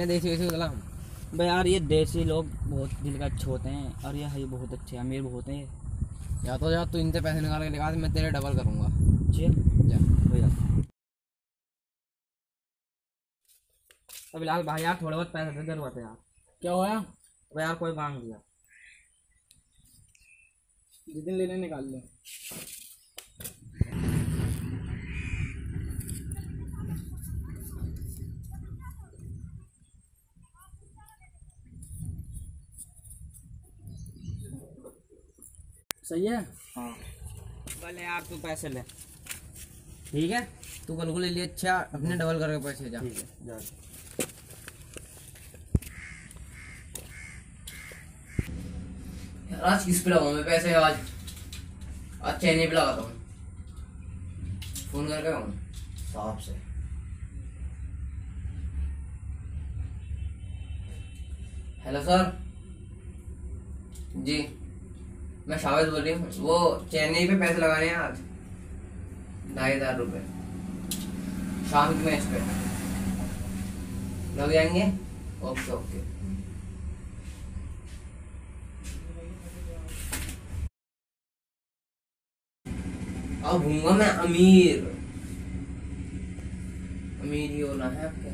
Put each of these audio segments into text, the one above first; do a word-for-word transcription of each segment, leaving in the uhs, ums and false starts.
मैंने देसी वैसी उतला भाई यार ये देसी लोग बहुत दिल का अच्छे होते हैं और ये ये बहुत अच्छे अमीर बहुत हैं। या तो जा तू इनसे पैसे निकाल के लगा मैं तेरे डबल करूँगा। जी जा भैया तो बिलाल भाई यार थोड़े बहुत पैसे दे जरूरत है यार। क्या होया? अब यार कोई मांग दिया जितने लेने निकाल ले। सही है। हाँ पहले यार तू पैसे ले ठीक है। तू कल को ले लिए अच्छा अपने डबल करके पैसे जा। ठीक है जा। आज किस पे लगाऊं मैं पैसे? आज आज चैनी पे लगाता हूँ। फोन करके आऊँ साहब से। हेलो सर जी मैं शावेद बोल रही हूँ। वो चेन्नई पे पैसे लगाने हैं आज ढाई हजार रुपये शाम की मैच पे लग जाएंगे। ओके ओके अब हूँगा मैं अमीर। अमीर ही होना है आपको।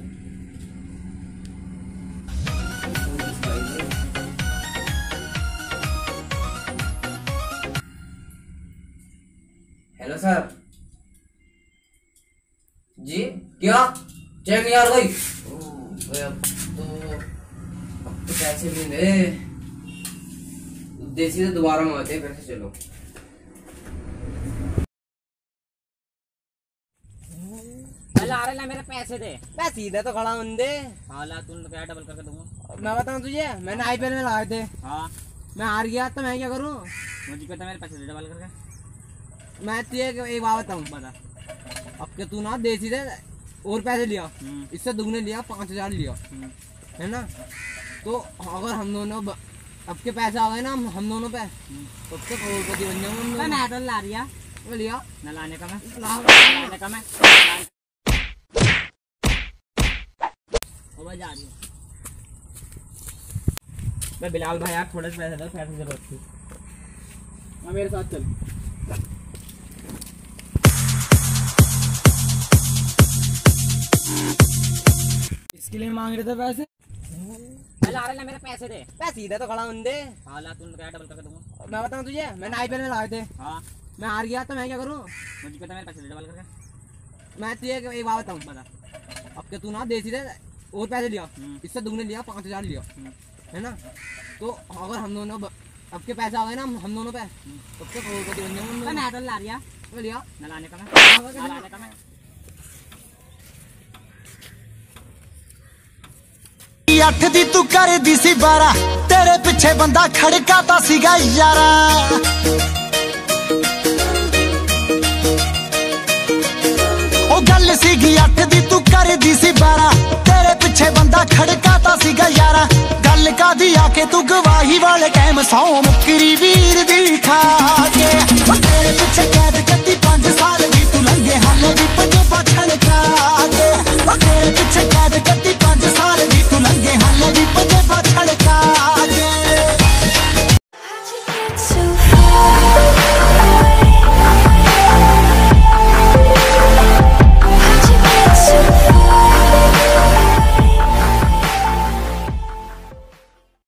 हेलो सर जी क्या चेक नहीं आ गई? अब तो अब तो पैसे भी नहीं देसी से दोबारा मंगाते हैं पैसे। चलो ला रहे ला मेरे पैसे दे। मैं सीधे तो खड़ा हूँ दे। हाँ ला तू क्या डबल करके दूंगा। मैं बताऊँ तुझे मैंने आईपीएल में लगाए थे। हाँ मैं हार गया तो मैं क्या करूँ? मुझे कहता मेरे पैसे दे डबल करके। मैं तुझे एक बात बताऊँ। बता अब के तू ना देसी से और पैसे लिया इससे दुगने लिया पाँच हजार लिया है ना। तो अगर हम दोनों अब के पैसे आ गए ना हम दोनों पे तो अब तक करोड़पति बन जाऊंगा। मैं तो ला रिया लिया न लाने का मैं लाने का मैं जा रही हूँ। मैं बिलाल भाई यार थोड़े से पैसे दो पैसे की जरूरत थी। हाँ मेरे साथ चल। इसके लिए मांग रहे थे पैसे? ला रहे ला मेरे पैसे दे। मैं सीधे तो खड़ा हूँ दे। हाँ ला तू क्या डबल करके दूंगा। मैं बताऊँ तुझे मैंने आईपीएल में लगाए थे। हाँ मैं हार गया तो मैं क्या करूँ? मुझे कहता मेरे पैसे दे डबल करके। मैं तुझे एक बात बताऊँ। बता अब के तू ना देसी से और पैसे लिया इससे दुगने लिया पाँच हजार लिया है ना। तो अगर हम दोनों अब के पैसे आ गए ना हम दोनों पे तब तक करोड़पति बन जाऊंगा। मैं तो ला रिया लिया न लाने का मैं लाने का मैं अठ दी तू कर दी सी बारा तेरे पिछे बंदा खड़काता सीगा यारा। ओ गल सीगी अठ दी तू कर दी सी बारा तेरे पिछे बंदा खड़काता सीगा यारा। गल का दी आके तू गवाही वाले टाइम सौ मुकरी वीर दी खा।